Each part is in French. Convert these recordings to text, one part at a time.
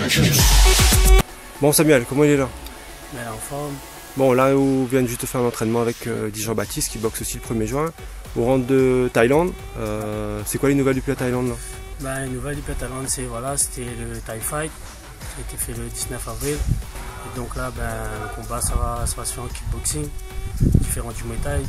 Bon Samuel, comment il est là? Mais en forme. Bon, là on vient juste de faire un entraînement avec Jean-Baptiste qui boxe aussi le 1er juin. On rentre de Thaïlande. C'est quoi les nouvelles depuis la Thaïlande là? Ben, les nouvelles depuis la Thaïlande, c'est voilà, c'était le Thai Fight qui a été fait le 19 avril. Et donc là, ben, le combat ça va se faire en kickboxing, différent du Muay Thai.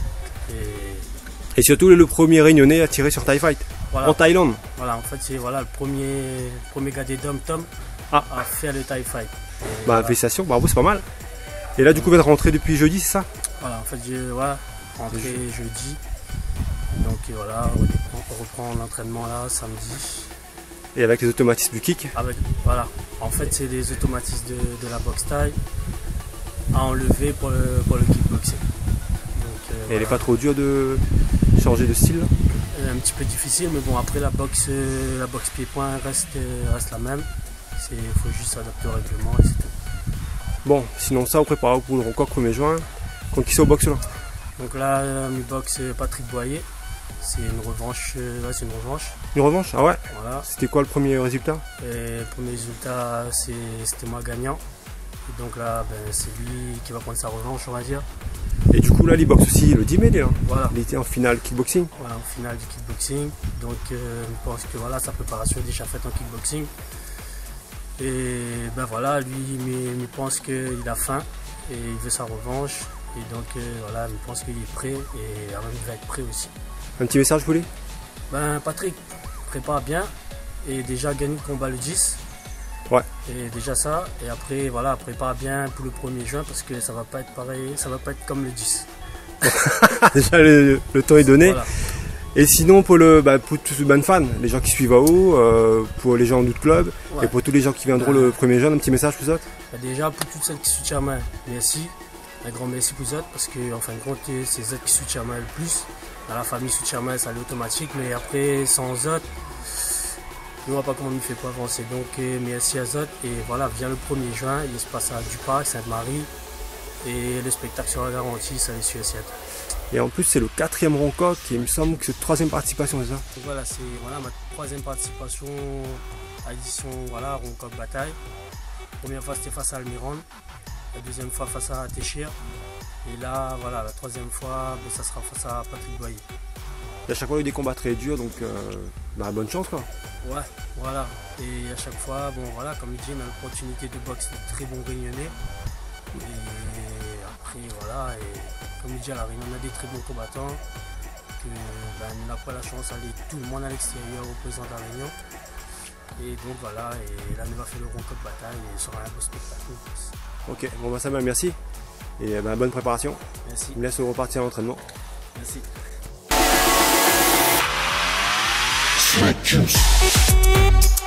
Et surtout le premier réunionnais à tirer sur Thai Fight Voilà. en Thaïlande. Voilà, en fait c'est voilà, le premier gars des Dom Tom à faire le Thai Fight. Et Bah voilà. félicitations, bravo, c'est pas mal. Et là du coup vous êtes rentré depuis jeudi, c'est ça? Voilà, en fait j'ai rentré jeudi. Donc et voilà, on reprend l'entraînement là samedi. Et avec les automatismes du kick? Voilà, en fait c'est les automatismes de la boxe thaï à enlever pour le kickboxing. Donc, Et elle est pas trop dure de changer de style là? Un petit peu difficile, mais bon après la boxe pied-point reste la même. Il faut juste s'adapter au règlement et c'est tout. Bon, sinon ça on prépare pour le record 1er juin. Contre qui c'est au boxe là? Donc là, mi boxe Patrick Boyer. C'est une revanche. C'est une revanche. Une revanche? Ah ouais? Voilà. C'était quoi le premier résultat? Et le premier résultat, c'était moi gagnant. Et donc là, ben, c'est lui qui va prendre sa revanche, on va dire. Et du coup là il boxe aussi le 10 mai là. Voilà. Il était en finale kickboxing. Voilà, en finale du kickboxing. Donc je pense que voilà, sa préparation est déjà faite en kickboxing. Et ben voilà, lui il pense qu'il a faim et il veut sa revanche. Et donc voilà, il pense qu'il est prêt et il va être prêt aussi. Un petit message pour lui? Ben Patrick, prépare bien et déjà gagne le combat le 10. Ouais. Et déjà ça, et après voilà, prépare bien pour le 1er juin parce que ça va pas être pareil, ça va pas être comme le 10. Déjà le temps est donné. Voilà. Et sinon pour tous les bonnes fans, les gens qui suivent à haut, pour les gens d'autres clubs, Ouais. et pour tous les gens qui viendront le 1er juin, un petit message pour ça? Ben, déjà pour toutes celles qui soutiennent, merci. Un grand merci pour Zot parce que en fin de compte c'est Zot qui soutient le plus. Dans la famille soutient ça allait automatique, mais après sans Zot, je ne vois pas comment il fait pour avancer. Donc merci à Zot et voilà, vient le 1er juin, il se passe à Duparc, Sainte-Marie et le spectacle sera garanti, ça les suit à Seattle. Et en plus c'est le 4e record qui il me semble que c'est la 3e participation, c'est ça? Donc voilà, c'est ma 3e participation à l'édition Roncoq Bataille. La première fois c'était face à Almiron, la 2e fois face à Téchir. Et là, voilà, la 3e fois, ça sera face à Patrick Boyer. Et à chaque fois il y a eu des combats très durs, donc bonne chance quoi. Ouais, voilà. Et à chaque fois, bon voilà, comme je dis, on a l'opportunité de boxer de très bons réunionnais. Et après, voilà, et comme je dis, à la Réunion, on a des très bons combattants. On n'a pas la chance d'aller tout le monde à l'extérieur représente la Réunion. Et donc voilà, et là, on va faire le Roncoq Bataille et ce sera un beau spectacle. Ok, bon ça va, merci. Et bonne préparation. Merci. On me laisse repartir à l'entraînement. Merci. Sweat juice.